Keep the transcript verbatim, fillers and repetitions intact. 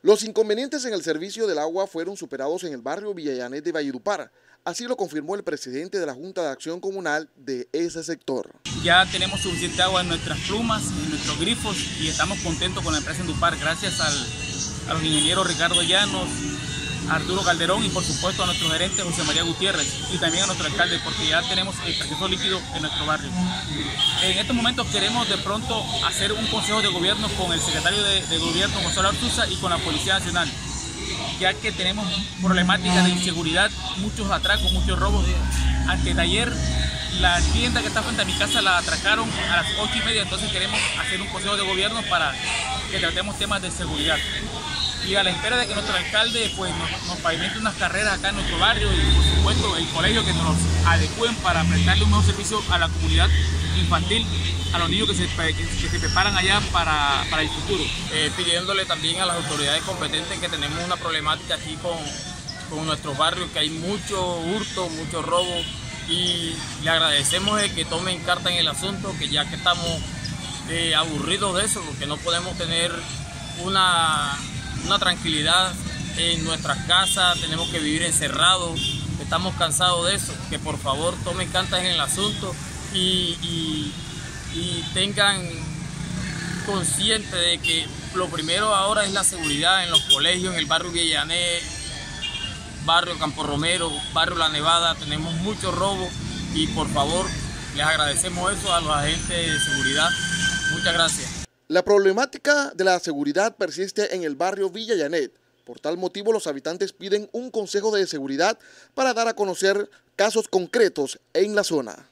Los inconvenientes en el servicio del agua fueron superados en el barrio Villallanet de Valledupar. Así lo confirmó el presidente de la Junta de Acción Comunal de ese sector. Ya tenemos suficiente agua en nuestras plumas, en nuestros grifos y estamos contentos con la empresa Endupar, gracias al, a los ingenieros Ricardo Llanos, Arturo Calderón y por supuesto a nuestro gerente José María Gutiérrez y también a nuestro alcalde, porque ya tenemos el precioso líquido en nuestro barrio. En estos momentos queremos de pronto hacer un consejo de gobierno con el secretario de, de gobierno Gonzalo Artuza y con la Policía Nacional, ya que tenemos problemáticas de inseguridad, muchos atracos, muchos robos. Antes de ayer la tienda que está frente a mi casa la atracaron a las ocho y media, entonces queremos hacer un consejo de gobierno para que tratemos temas de seguridad. Y a la espera de que nuestro alcalde pues, nos, nos pavimente unas carreras acá en nuestro barrio y por supuesto el colegio que nos adecúen para prestarle un mejor servicio a la comunidad infantil, a los niños que se, que, que se preparan allá para, para el futuro. Eh, pidiéndole también a las autoridades competentes que tenemos una problemática aquí con, con nuestros barrios, que hay mucho hurto, mucho robo y le agradecemos de que tomen carta en el asunto, que ya que estamos eh, aburridos de eso, porque no podemos tener una... una tranquilidad en nuestras casas, tenemos que vivir encerrados, estamos cansados de eso, que por favor tomen cartas en el asunto y, y, y tengan consciente de que lo primero ahora es la seguridad en los colegios, en el barrio Villallanet, barrio Campo Romero, barrio La Nevada, tenemos muchos robos y por favor les agradecemos eso a los agentes de seguridad. Muchas gracias. La problemática de la seguridad persiste en el barrio Villallanet. Por tal motivo, los habitantes piden un consejo de seguridad para dar a conocer casos concretos en la zona.